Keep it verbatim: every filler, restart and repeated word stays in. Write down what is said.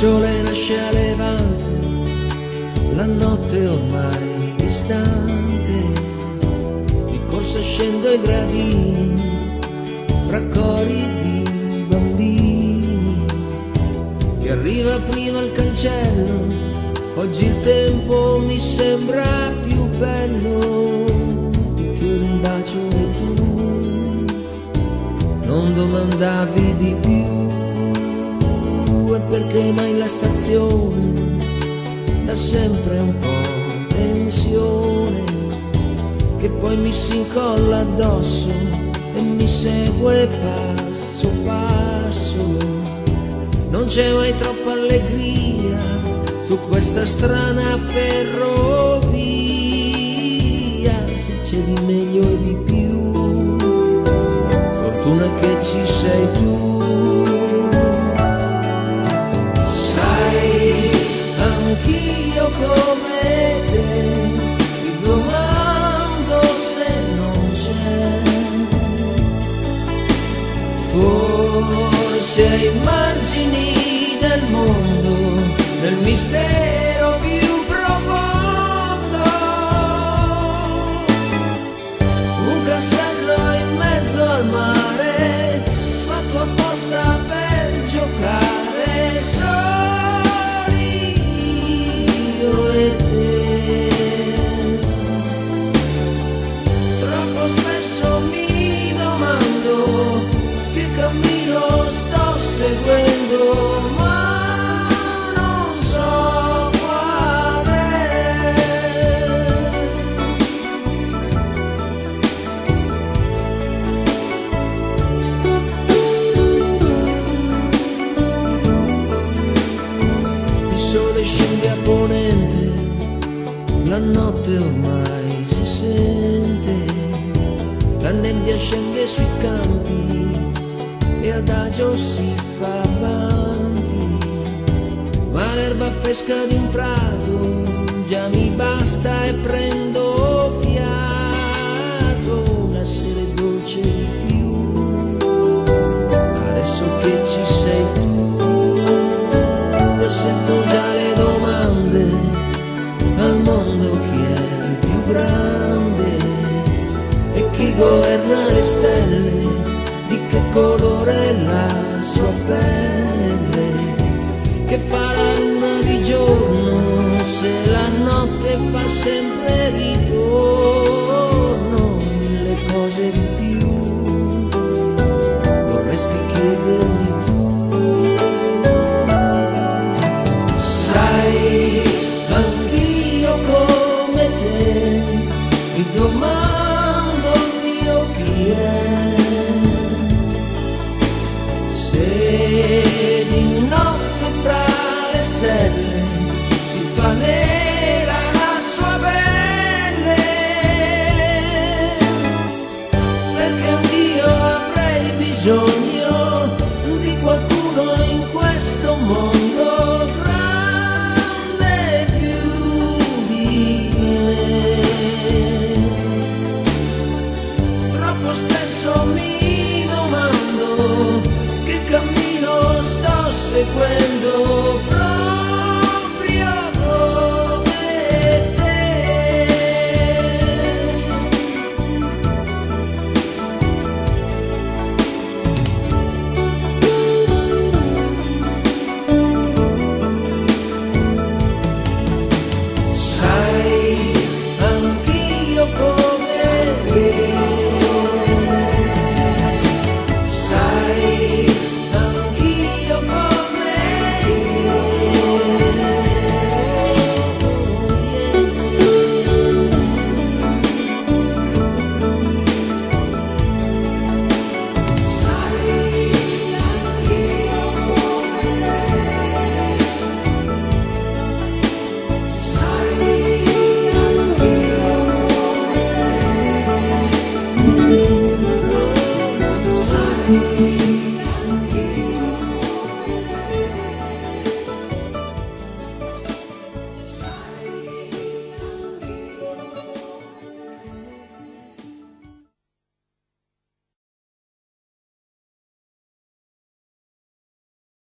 sole nasce a levante, la notte ormai distante, di corsa scendo i gradini, fra cori di bambini, che arriva prima al cancello, oggi il tempo mi sembra più bello, di che un bacio e tu non domandavi di più. E perché mai la stazione da sempre un po' tensione, che poi mi si incolla addosso e mi segue passo passo. Non c'è mai troppa allegria su questa strana ferrovia, se c'è di meglio e di più, fortuna che ci sei tu. Anch'io come te ti domando se non c'è, forse ai margini del mondo, nel mistero più profondo, un castello in mezzo al mare, fatto apposta per giocare solo e te. Troppo spesso mi domando che cammino sto seguendo, ma non so quale. Il sole scende a ponente, la notte ormai si sente, la nebbia scende sui campi e adagio si fa avanti, ma l'erba fresca di un prato già mi basta e prendo fiato, la sera è dolce di più, adesso che ci sei tu, e sento già le domande al mondo, chi è il più grande e chi governa le stelle, di che colore è la sua pelle, che fa la luna di giorno se la notte fa sempre ritorno, e mille cose di più vorresti chiedermi tu. Sai, mi domando Dio chi è, se di notte fra le stelle si fa nero